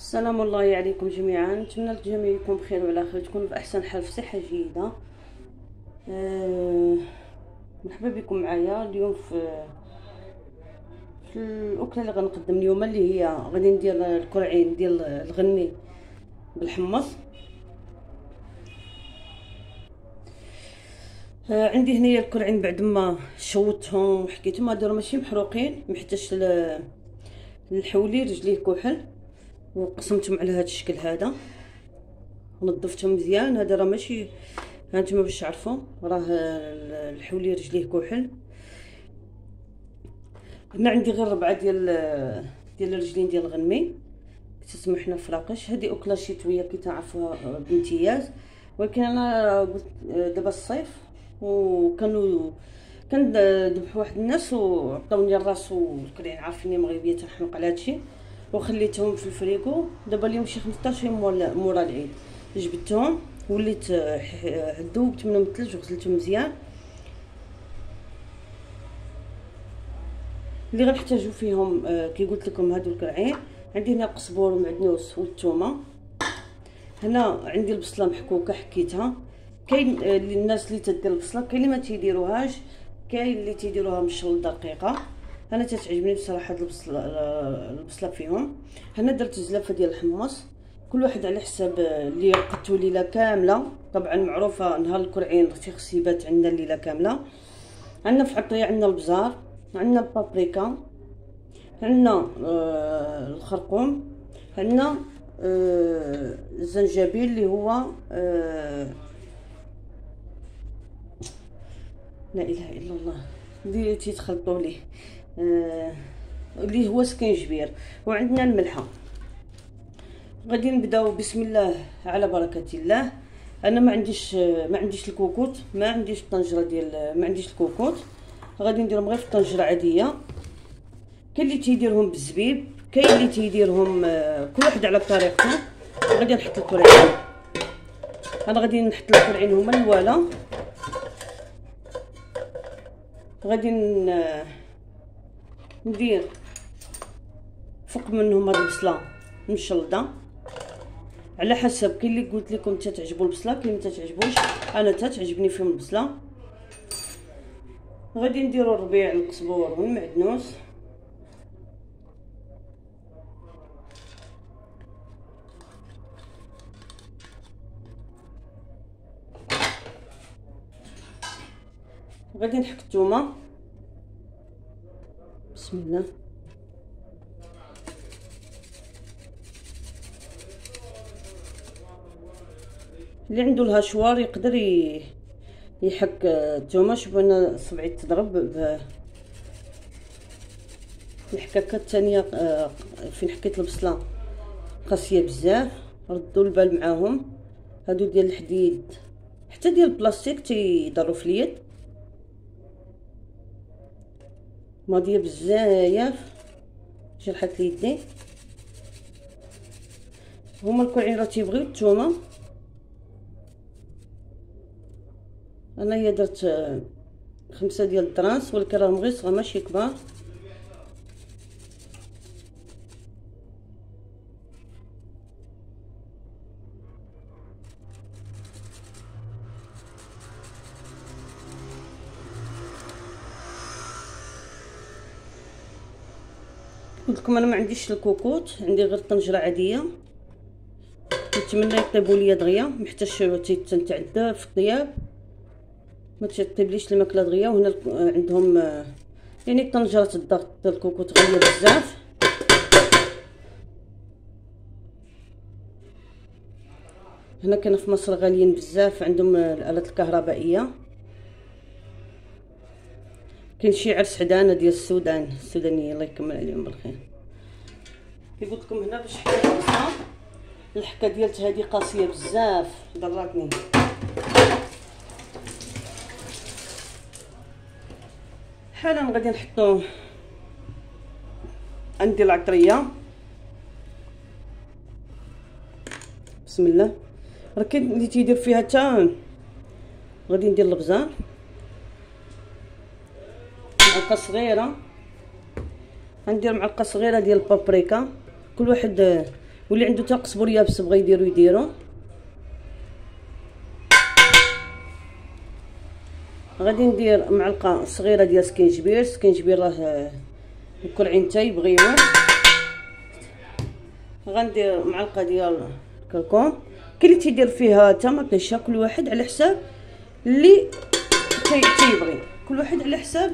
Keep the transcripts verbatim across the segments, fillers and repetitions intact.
السلام الله عليكم جميعا. نتمنى الجميع يكون بخير وعلى خير، تكونوا في احسن حال، في صحه جيده. أه مرحبا بكم معايا اليوم في في الاكله اللي غنقدم اليوم، اللي هي غادي ندير الكرعين ديال الغني بالحمص. أه عندي هنايا الكرعين بعد ما شوتهم وحكيتهم، هادو ماشي محروقين، محتاج الحولي رجليه كحل وقسمتهم على هذا الشكل هذا، نظفتهم مزيان. هذا راه ماشي، هانتوما باش تعرفوا راه الحولي رجليه كحل. هنا عندي غير ربعه ديال ديال الرجلين ديال الغنمي كتسمى حنا فراقش. هذه اكله شتويه كي تعرفوها بامتياز، ولكن انا قلت دابا الصيف وكانوا كنذبحوا واحد الناس وعطاوني الراس والكرعين، عارفيني مغربيه تنحمق على هادشي، وخليتهم في الفريكو. دابا اليوم شي خمسطاش يوم مورا العيد جبدتهم، وليت ذوبت منهم الثلج وغسلتهم مزيان. اللي غنحتاجو فيهم كي قلت لكم هادو الكرعين، عندي هنا القزبور والمعدنوس والثومه. هنا عندي البصله محكوكه حكيتها. كاين الناس اللي تدير البصله، كاين اللي ما تيديروهاش، كاين اللي تيديروها مشلده رقيقه. انا تتعجبني بصراحه البصله البصله فيهم. هنا درت زلافه ديال الحمص، كل واحد على حساب اللي قدتو ليله كامله. طبعا معروفه نهار الكرعين خص يبات عندنا الليله كامله. عندنا في عطريه عندنا البزار، عندنا البابريكا، عندنا آه الخرقوم، عندنا آه الزنجبيل اللي هو آه لا اله الا الله اللي تيتخلطوا ليه آه اللي هو سكينجبير، وعندنا الملحه. غادي نبداو بسم الله على بركه الله. انا ما عنديش ما عنديش الكوكوت، ما عنديش الطنجره ديال ما عنديش الكوكوت، غادي نديرهم غير في الطنجره عاديه. كاين اللي تيديرهم بالزبيب، كاين اللي تيديرهم كل واحد على طريقته. غادي نحط الكرعين، انا غادي نحط الكرعين هما الاولى. غادي ندير فوق منهم هاد البصله مشلده على حسب. كاين اللي قلت لكم تتعجبوا البصله، كاين اللي ما تتعجبوش، انا تتعجبني فيهم البصله. غادي نديروا الربيع القزبور والمعدنوس، غادي نحك الثومه بسم الله. اللي عنده الهشوار يقدر يحك الثومه. شوفوا انا صبعي تضرب ب الحكاكه الثانيه فين حكيت البصله قاسيه بزاف. ردوا البال معاهم، هادو ديال الحديد حتى ديال البلاستيك تيضروا في اليد، ماضيه بزاف جرحت لي يدي. هما الكرعين راه تيبغيو الثومه. انايا درت خمسه ديال الدراس، ولكن راهم غير صغار ماشي كبار. قلت لكم انا ما عنديش الكوكوت، عندي غير طنجره عاديه. نتمنى يطيبوا ليا دغيا، محتاجش تنتعدى في الطياب، ما تطيبليش الماكله دغيا. وهنا عندهم يعني طنجره الضغط الكوكوت غاليه بزاف. هنا كاين في مصر غاليين بزاف، عندهم الالات الكهربائيه. كاين شي عرس حدانه ديال السودان السودانيه، الله يكمل عليهم بالخير. كي قلت لكم هنا باش حكايه الحكه ديالت هذه قاسيه بزاف ضراتني. حالا غادي نحطو عندي العطريه بسم الله. راه كاين اللي تيدير فيها حتى غادي ندير البزار معلقه صغيره، غندير معلقه صغيره ديال البابريكا. كل واحد واللي عنده تا قزبر يابس بغا يديرو يديرو. غادي ندير معلقه صغيره ديال سكينجبير. سكينجبير راه الكرعين تا يبغيوه. غندير معلقه ديال الكركم. كاين اللي تيدير فيها تا ما كاينش، كل واحد على حساب اللي تيبغي، كل واحد على حساب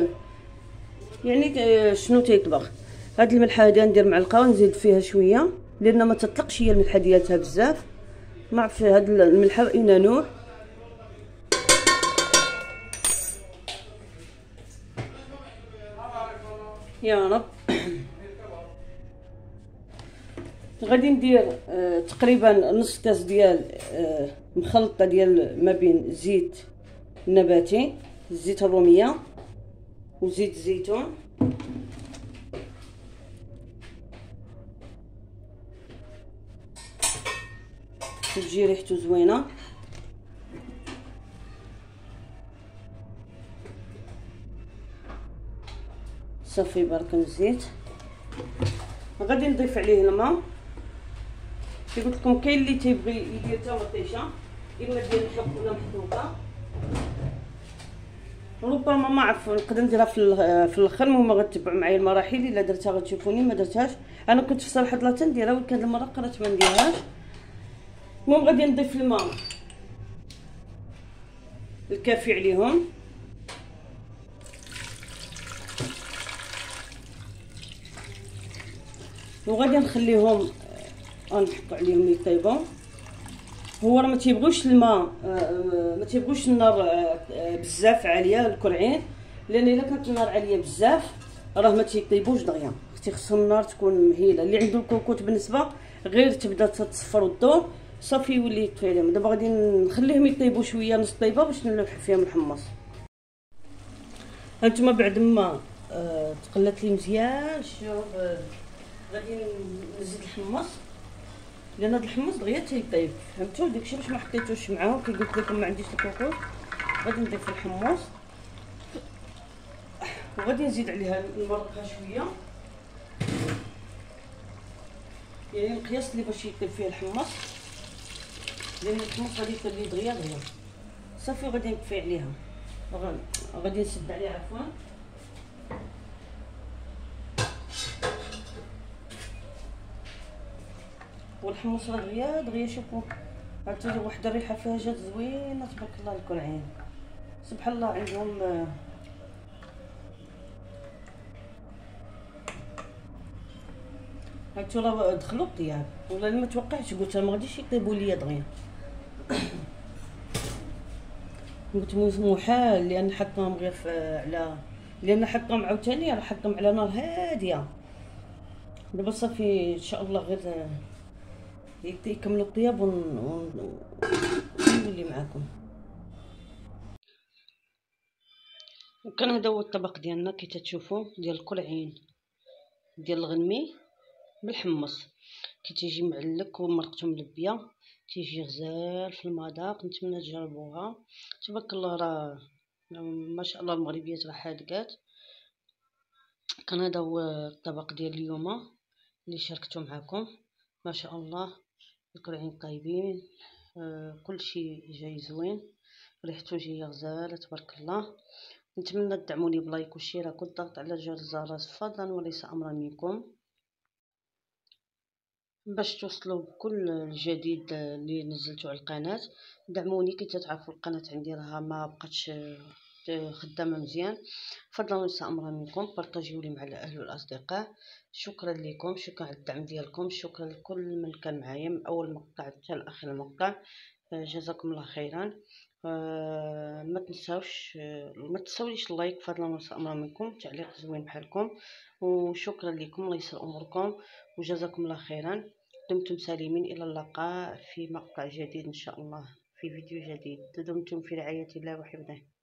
يعني شنو تيطبخ. هاد الملحه هادي ندير معلقه ونزيد فيها شويه لان ما تطلقش هي الملحه ديالتها بزاف. ما عرف هاد الملحه اين نوع. يا رب. غادي ندير آه تقريبا نص كاس ديال آه مخلطه ديال ما بين زيت نباتي، زيت الروميه وزيت الزيتون. تجي ريحته زوينه. صافي برك الزيت. غادي نضيف عليه الماء. كي قلت لكم كاين اللي تيبغي يدير تا مطيشه، اما ديال الحب ولا محطوطه. ربما ما عرف نقدر نديرها في في الاخر. المهم غتبعوا معايا المراحل. الا درتها غتشوفوني، ما درتهاش انا كنت في صراحه لا تنديرها، ولكن هاد المره قررت ما نديرهاش. المهم غادي نضيف الماء الكافي عليهم. وغادي نخليهم غنحطوا عليهم يطيبوا. هو راه ما تيبغوش الماء، ما تيبغوش النار بزاف عاليه الكرعين، لان الا كانت النار عاليه بزاف راه ما تيطيبوش دغيا. اختي خصهم النار تكون مهيله. اللي عنده الكوكوط بالنسبه غير تبدا تصفر وتدور صافي يولي يطفي عليهم. دابا غادي نخليهم يطيبوا شويه نص طيبه باش نلوح فيهم الحمص. هانتوما بعد ما آه تقلات لي مزيان شوف آه غادي نزيد الحمص، لان هذا الحمص دغيا تيطيب. فهمتوا داكشي باش ما حطيتوش معاه. كي قلت لكم ما عنديش الكوكوط. غادي نضيف الحمص وغادي نزيد عليها نمرقها شويه، يعني القياس اللي باش يطيب فيه الحمص، لان الحمص غادي يطيب لي دغيا دغيا. صافي غادي نطفي عليها. غادي نسد عليها عفوا. والحمص راه دغيا دغيا شوفوا عرفتوا واحد الريحه فيها جات زوينه تبارك الله الكرعين. سبحان الله عندهم هادشو راه دخلوا الطياب. والله ما توقعتش، قلت ما غاديش يطيبوا ليا دغيا. قلت محال لان حطهم غير على لان حطهم عاوتاني راه حطهم على نار هاديه. دابا صافي ان شاء الله غير يكملوا الطياب ونولي معاكم. وكان هذا هو الطبق ديالنا كي تتشوفوا ديال الكرعين ديال الغنمي بالحمص. كي تيجي معلك ومرقته ملبيه تيجي غزال في المذاق. نتمنى تجربوها. تبارك الله راه ما شاء الله المغربيات راه حادقات. كان هذا هو الطبق ديال اليوم اللي شاركته معكم. ما شاء الله الكرعين طايبين. آه كل شيء جاي زوين، ريحته جايه غزاله تبارك الله. نتمنى تدعموني بلايك وشيرك والضغط على جرس الجرس فضلا وليس امرا منكم باش توصلوا بكل الجديد اللي نزلته على القناه. دعموني كي تعرفوا القناه عندي راها ما بقاتش خدامه مزيان. فضلا وليس امرا منكم بارطاجيو لي مع الاهل والاصدقاء. شكرا لكم، شكرا على الدعم ديالكم، شكرا لكل من كان معايا من اول مقطع حتى لاخر المقطع. جزاكم الله خيرا. آه ما تنساوش آه ما تنساوليش اللايك فضلا وليس امرا منكم، تعليق زوين بحالكم. وشكرا لكم، الله يسر اموركم وجزاكم الله خيرا. دمتم سالمين. الى اللقاء في مقطع جديد ان شاء الله، في فيديو جديد. دمتم في رعاية الله وحفظه.